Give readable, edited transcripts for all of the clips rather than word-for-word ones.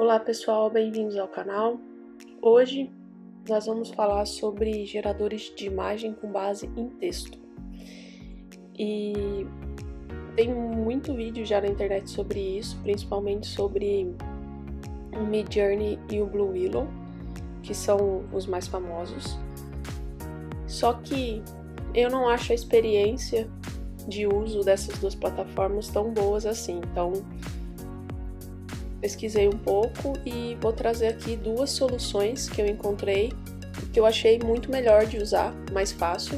Olá pessoal, bem-vindos ao canal. Hoje nós vamos falar sobre geradores de imagem com base em texto. E tem muito vídeo já na internet sobre isso, principalmente sobre o Midjourney e o Blue Willow, que são os mais famosos. Só que eu não acho a experiência de uso dessas duas plataformas tão boas assim, então pesquisei um pouco e vou trazer aqui duas soluções que eu encontrei, que eu achei muito melhor de usar, mais fácil.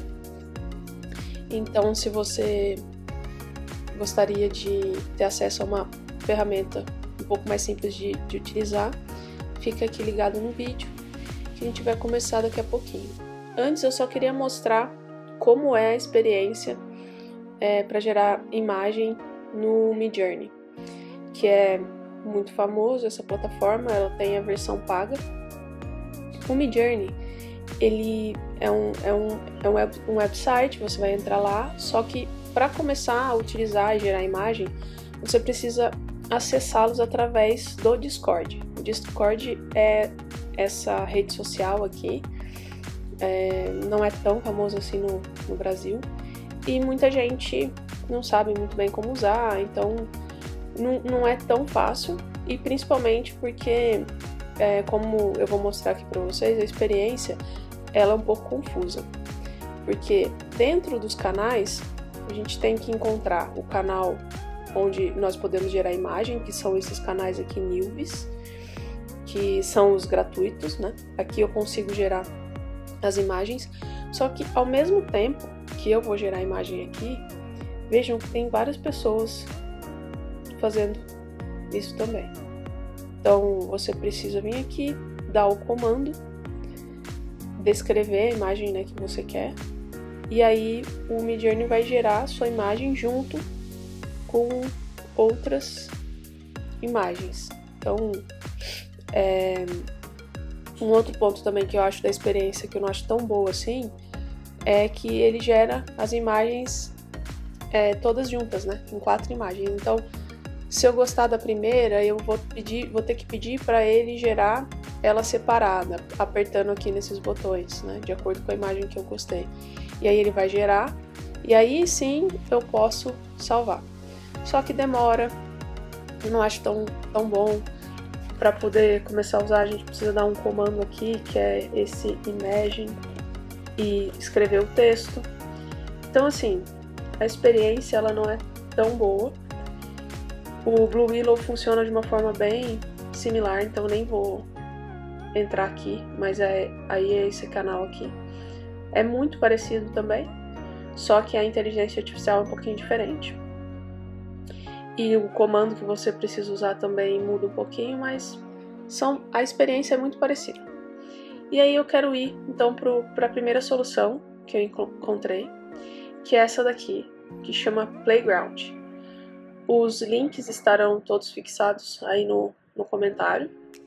Então, se você gostaria de ter acesso a uma ferramenta um pouco mais simples de utilizar, fica aqui ligado no vídeo, que a gente vai começar daqui a pouquinho. Antes, eu só queria mostrar como é a experiência para gerar imagem no Midjourney, que é muito famoso essa plataforma, ela tem a versão paga. O Midjourney, ele é um website, você vai entrar lá, só que para começar a utilizar e gerar imagem, você precisa acessá-los através do Discord. O Discord é essa rede social aqui, não é tão famoso assim no Brasil, e muita gente não sabe muito bem como usar, então não é tão fácil, e principalmente porque, como eu vou mostrar aqui para vocês, a experiência ela é um pouco confusa, porque dentro dos canais a gente tem que encontrar o canal onde nós podemos gerar imagem, que são esses canais aqui Newbies, que são os gratuitos, né? Aqui eu consigo gerar as imagens, só que ao mesmo tempo que eu vou gerar a imagem aqui, vejam que tem várias pessoas fazendo isso também. Então você precisa vir aqui, dar o comando, descrever a imagem, né, que você quer, e aí o Midjourney vai gerar a sua imagem junto com outras imagens. Então um outro ponto também que eu acho da experiência que eu não acho tão boa assim é que ele gera as imagens todas juntas, né, em 4 imagens. Então se eu gostar da primeira, eu vou ter que pedir para ele gerar ela separada, apertando aqui nesses botões, né, de acordo com a imagem que eu gostei. E aí ele vai gerar, e aí sim eu posso salvar. Só que demora, eu não acho tão bom. Para poder começar a usar, a gente precisa dar um comando aqui, que é esse imagine, e escrever o texto. Então assim, a experiência ela não é tão boa. O Blue Willow funciona de uma forma bem similar, então nem vou entrar aqui, mas aí é esse canal aqui. É muito parecido também, só que a inteligência artificial é um pouquinho diferente. E o comando que você precisa usar também muda um pouquinho, mas a experiência é muito parecida. E aí eu quero ir então para a primeira solução que eu encontrei, que é essa daqui, que chama Playground. Os links estarão todos fixados aí no comentário.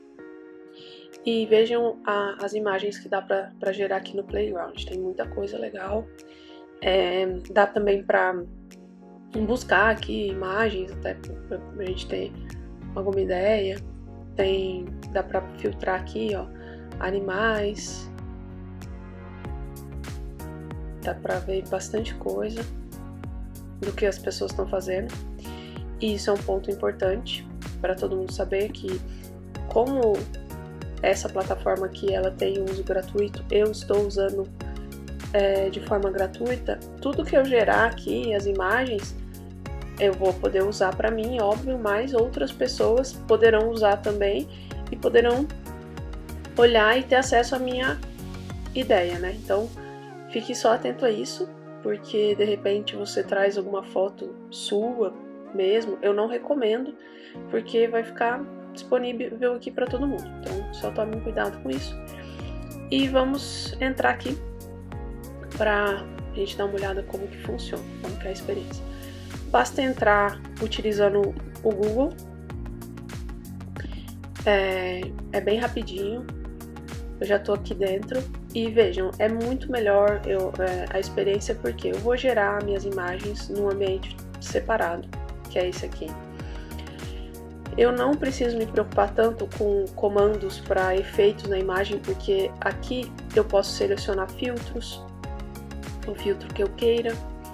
E vejam as imagens que dá para gerar aqui no Playground. Tem muita coisa legal. Dá também para buscar aqui imagens, até para a gente ter alguma ideia. Dá para filtrar aqui, ó, animais. Dá para ver bastante coisa do que as pessoas estão fazendo. E isso é um ponto importante para todo mundo saber, que como essa plataforma aqui ela tem uso gratuito, eu estou usando de forma gratuita, tudo que eu gerar aqui, as imagens, eu vou poder usar para mim, óbvio, mas outras pessoas poderão usar também e poderão olhar e ter acesso à minha ideia, né? Então fique só atento a isso, porque de repente você traz alguma foto sua mesmo, eu não recomendo, porque vai ficar disponível aqui para todo mundo. Então só tome cuidado com isso. E vamos entrar aqui para a gente dar uma olhada como que funciona, como que é a experiência. Basta entrar utilizando o Google, é bem rapidinho, eu já estou aqui dentro. E vejam, é muito melhor a experiência, porque eu vou gerar minhas imagens num ambiente separado, que é esse aqui. Eu não preciso me preocupar tanto com comandos para efeitos na imagem, porque aqui eu posso selecionar filtros, o filtro que eu queira.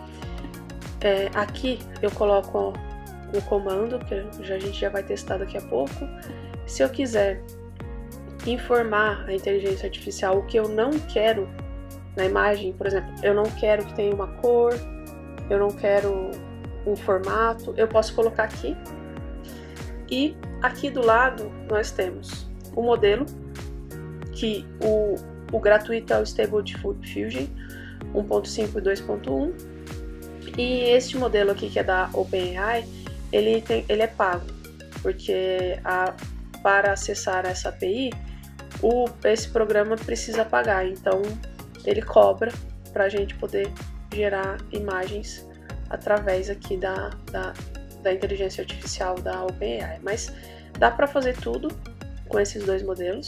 Aqui eu coloco o comando, que a gente já vai testar daqui a pouco. Se eu quiser informar a inteligência artificial o que eu não quero na imagem, por exemplo, eu não quero que tenha uma cor, eu não quero um formato, eu posso colocar aqui. E aqui do lado nós temos o modelo, que o gratuito é o Stable Diffusion 1.5 e 2.1. E este modelo aqui, que é da OpenAI, ele é pago, porque para acessar essa API, esse programa precisa pagar, então ele cobra para a gente poder gerar imagens através aqui da inteligência artificial da OpenAI. Mas dá para fazer tudo com esses dois modelos.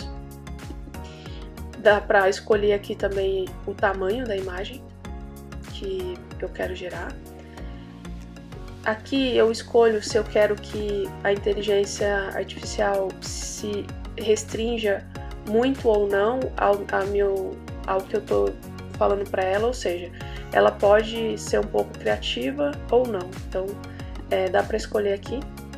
Dá para escolher aqui também o tamanho da imagem que eu quero gerar. Aqui eu escolho se eu quero que a inteligência artificial se restrinja muito ou não ao que eu estou falando para ela, ou seja, ela pode ser um pouco criativa ou não. Então dá para escolher aqui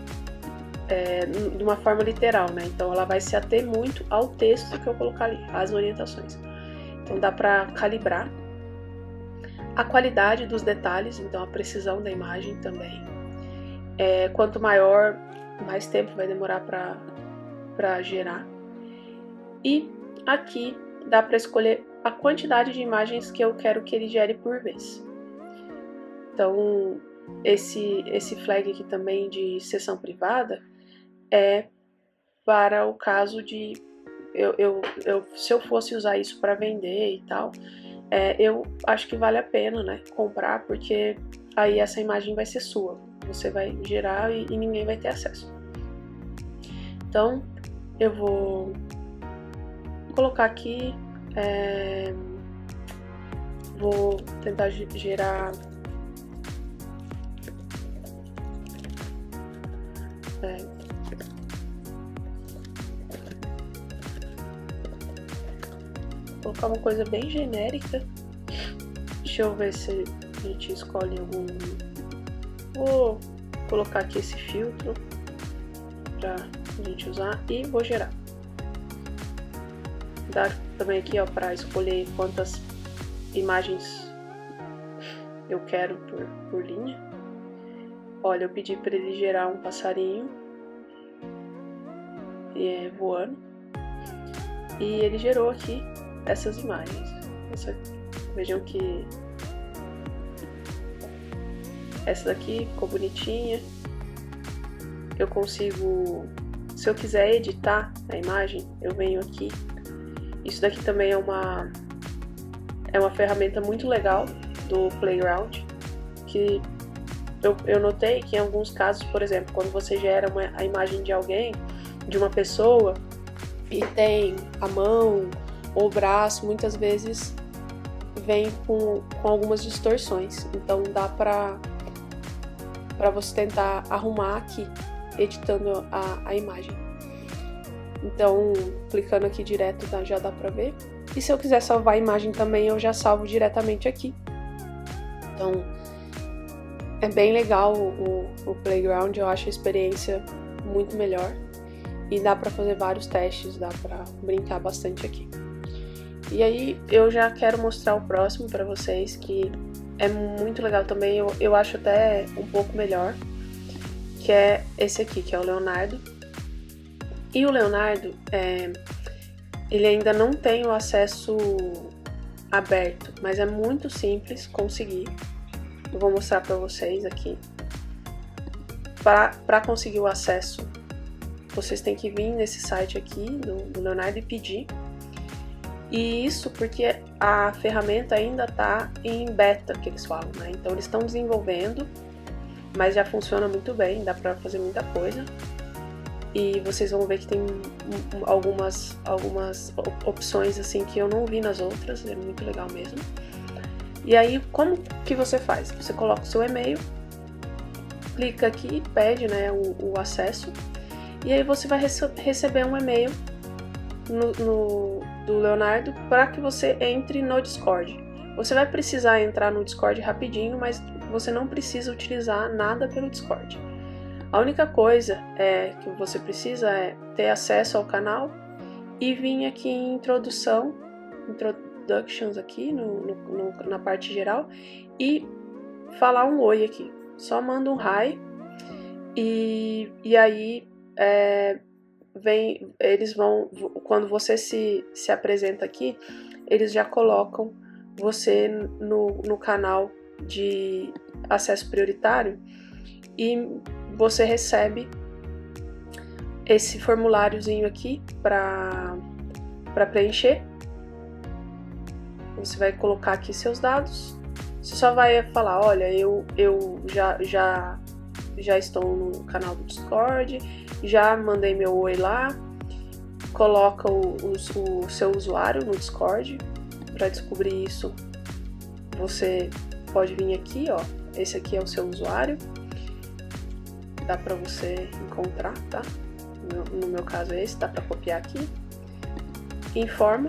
de uma forma literal, né? Então ela vai se ater muito ao texto que eu colocar ali, às orientações. Então dá para calibrar a qualidade dos detalhes, então a precisão da imagem também. Quanto maior, mais tempo vai demorar para gerar. E aqui dá para escolher a quantidade de imagens que eu quero que ele gere por vez. Então esse flag aqui também de sessão privada é para o caso de se eu fosse usar isso para vender e tal, eu acho que vale a pena, né, comprar, porque aí essa imagem vai ser sua, você vai gerar e ninguém vai ter acesso. Então eu vou colocar aqui, vou tentar gerar colocar uma coisa bem genérica. Deixa eu ver se a gente escolhe algum. Vou colocar aqui esse filtro pra gente usar e vou gerar. Dá também aqui, ó, para escolher quantas imagens eu quero por linha. Olha, eu pedi para ele gerar um passarinho voando, e ele gerou aqui essas imagens. Vejam que essa daqui ficou bonitinha. Eu consigo, se eu quiser editar a imagem, eu venho aqui. Isso daqui também é uma ferramenta muito legal do Playground, que eu notei que em alguns casos, por exemplo, quando você gera a imagem de alguém, de uma pessoa, e tem a mão ou o braço, muitas vezes vem com algumas distorções. Então dá para você tentar arrumar aqui, editando a imagem. Então, clicando aqui direto já dá para ver. E se eu quiser salvar a imagem também, eu já salvo diretamente aqui. Então, é bem legal o Playground, eu acho a experiência muito melhor. E dá para fazer vários testes, dá para brincar bastante aqui. E aí, eu já quero mostrar o próximo para vocês, que é muito legal também, eu acho até um pouco melhor, que é esse aqui, que é o Leonardo. E o Leonardo, ele ainda não tem o acesso aberto, mas é muito simples conseguir. Eu vou mostrar para vocês aqui. Para conseguir o acesso, vocês têm que vir nesse site aqui do Leonardo e pedir. E isso porque a ferramenta ainda está em beta, que eles falam, né? Então eles estão desenvolvendo, mas já funciona muito bem, dá para fazer muita coisa. E vocês vão ver que tem algumas opções assim que eu não vi nas outras, é muito legal mesmo. E aí, como que você faz? Você coloca o seu e-mail, clica aqui, pede, né, o acesso, E aí você vai receber um e-mail do Leonardo para que você entre no Discord. Você vai precisar entrar no Discord rapidinho, mas você não precisa utilizar nada pelo Discord. A única coisa que você precisa é ter acesso ao canal e vir aqui em Introductions aqui na parte geral e falar um oi aqui. Só manda um hi e aí eles vão, quando você se apresenta aqui, eles já colocam você no canal de acesso prioritário e você recebe esse formuláriozinho aqui para preencher. Você vai colocar aqui seus dados. Você só vai falar, olha, eu já estou no canal do Discord, já mandei meu oi lá, coloca o seu usuário no Discord. Para descobrir isso, você pode vir aqui, ó, esse aqui é o seu usuário, dá para você encontrar, tá? No meu caso é esse, dá para copiar aqui, informa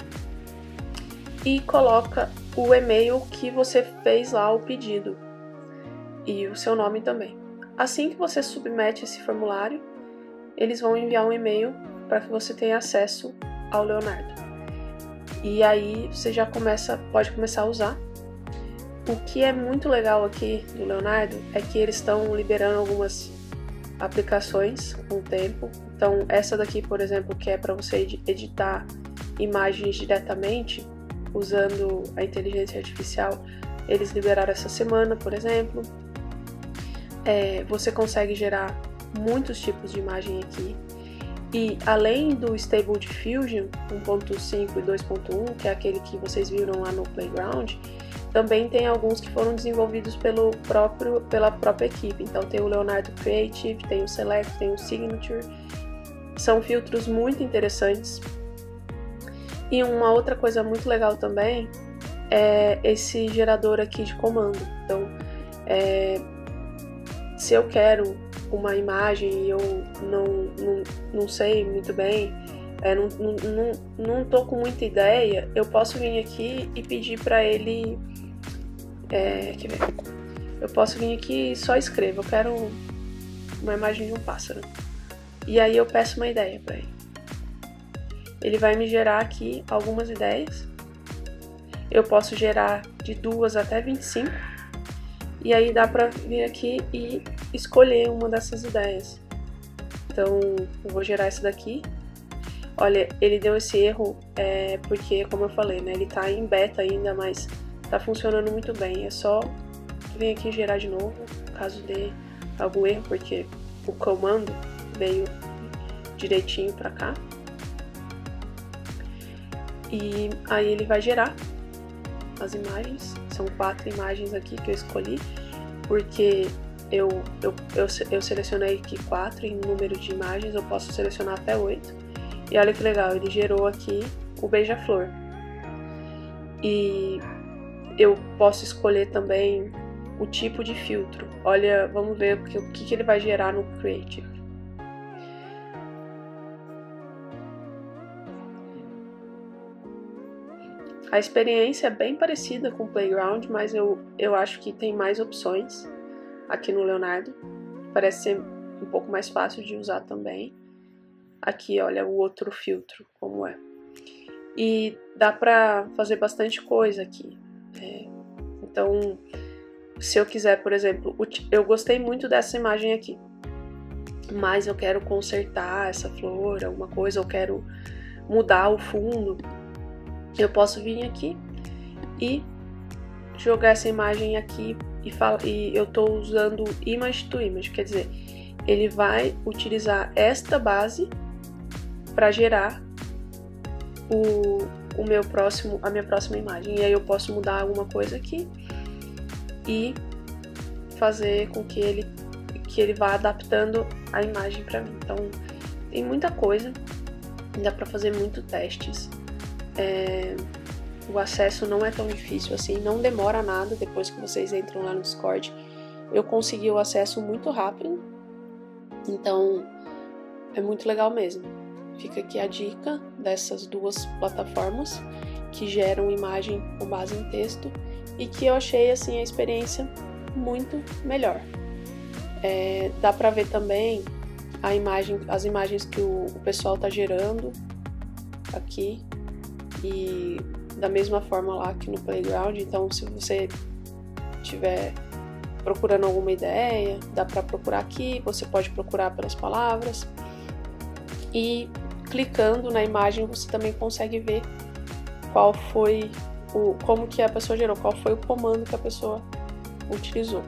e coloca o e-mail que você fez lá o pedido e o seu nome também. Assim que você submete esse formulário, eles vão enviar um e-mail para que você tenha acesso ao Leonardo. E aí você já pode começar a usar. O que é muito legal aqui do Leonardo é que eles estão liberando algumas aplicações com o tempo. Então essa daqui, por exemplo, que é para você editar imagens diretamente usando a inteligência artificial, eles liberaram essa semana, por exemplo. Você consegue gerar muitos tipos de imagem aqui. E além do Stable Diffusion 1.5 e 2.1, que é aquele que vocês viram lá no Playground, também tem alguns que foram desenvolvidos pela própria equipe. Então tem o Leonardo Creative, tem o Select, tem o Signature. São filtros muito interessantes. E uma outra coisa muito legal também é esse gerador aqui de comando. Então, se eu quero uma imagem e eu não sei muito bem, não tô com muita ideia, eu posso vir aqui e pedir para ele, quer ver? Eu posso vir aqui e só escrevo, eu quero uma imagem de um pássaro, e aí eu peço uma ideia para ele. Ele vai me gerar aqui algumas ideias, eu posso gerar de 2 até 25, e aí dá para vir aqui e escolher uma dessas ideias. Então eu vou gerar essa daqui. Olha, ele deu esse erro porque, como eu falei, né, ele tá em beta ainda, mas tá funcionando muito bem. É só vir aqui gerar de novo, caso dê algum erro, porque o comando veio direitinho pra cá. E aí ele vai gerar as imagens. São 4 imagens aqui que eu escolhi, porque eu selecionei aqui 4 em número de imagens, eu posso selecionar até 8. E olha que legal, ele gerou aqui o beija-flor. E eu posso escolher também o tipo de filtro. Olha, vamos ver o que ele vai gerar no Creative. A experiência é bem parecida com o Playground, mas eu acho que tem mais opções aqui no Leonardo. Parece ser um pouco mais fácil de usar também. Aqui, olha o outro filtro, como é. E dá pra fazer bastante coisa aqui. Então, se eu quiser, por exemplo, eu gostei muito dessa imagem aqui, mas eu quero consertar essa flor, alguma coisa, eu quero mudar o fundo, eu posso vir aqui e jogar essa imagem aqui e eu estou usando image to image, quer dizer, ele vai utilizar esta base para gerar a minha próxima imagem. E aí eu posso mudar alguma coisa aqui e fazer com que ele vá adaptando a imagem para mim. Então tem muita coisa, dá para fazer muito testes. O acesso não é tão difícil assim, não demora nada depois que vocês entram lá no Discord. Eu consegui o acesso muito rápido, então é muito legal mesmo. Fica aqui a dica dessas duas plataformas que geram imagem com base em texto e que eu achei assim a experiência muito melhor. Dá para ver também as imagens que o pessoal está gerando aqui, e da mesma forma lá que no Playground. Então, se você estiver procurando alguma ideia, dá para procurar aqui, você pode procurar pelas palavras, e clicando na imagem você também consegue ver qual foi como que a pessoa gerou, qual foi o comando que a pessoa utilizou.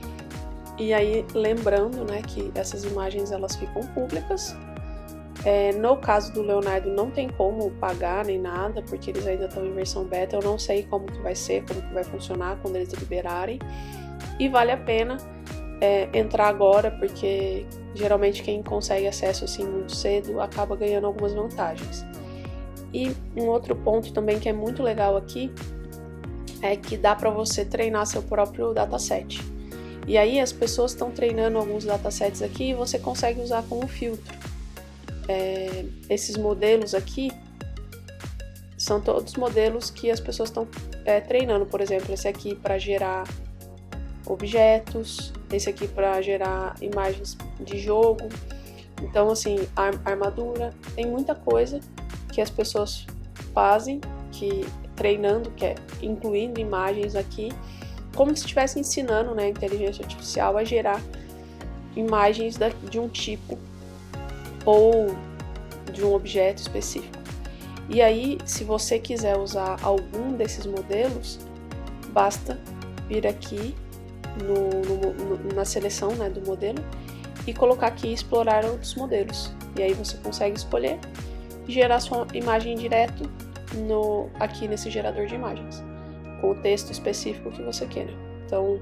E aí, lembrando, né, que essas imagens elas ficam públicas. No caso do Leonardo não tem como pagar nem nada, porque eles ainda estão em versão beta. Eu não sei como que vai ser, como que vai funcionar quando eles liberarem. E vale a pena entrar agora, porque geralmente quem consegue acesso assim muito cedo acaba ganhando algumas vantagens. E um outro ponto também que é muito legal aqui é que dá para você treinar seu próprio dataset. E aí as pessoas estão treinando alguns datasets aqui e você consegue usar como filtro. Esses modelos aqui são todos modelos que as pessoas estão treinando. Por exemplo, esse aqui para gerar objetos, esse aqui para gerar imagens de jogo. Então, assim, armadura, tem muita coisa que as pessoas fazem, treinando, incluindo imagens aqui, como se estivesse ensinando, né, a inteligência artificial a gerar imagens de um tipo ou de um objeto específico. E aí, se você quiser usar algum desses modelos, basta vir aqui na seleção, né, do modelo e colocar aqui explorar outros modelos. E aí você consegue escolher e gerar sua imagem direto aqui nesse gerador de imagens, com o texto específico que você queira. Então,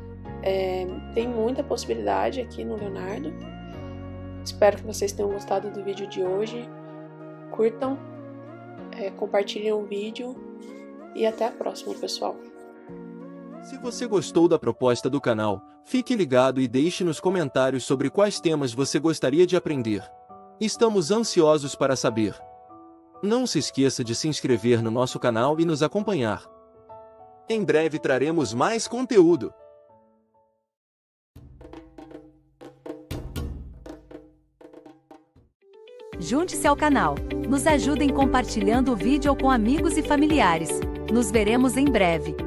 tem muita possibilidade aqui no Leonardo. Espero que vocês tenham gostado do vídeo de hoje. Curtam, compartilhem o vídeo e até a próxima, pessoal. Se você gostou da proposta do canal, fique ligado e deixe nos comentários sobre quais temas você gostaria de aprender. Estamos ansiosos para saber. Não se esqueça de se inscrever no nosso canal e nos acompanhar. Em breve traremos mais conteúdo. Junte-se ao canal. Nos ajudem compartilhando o vídeo com amigos e familiares. Nos veremos em breve.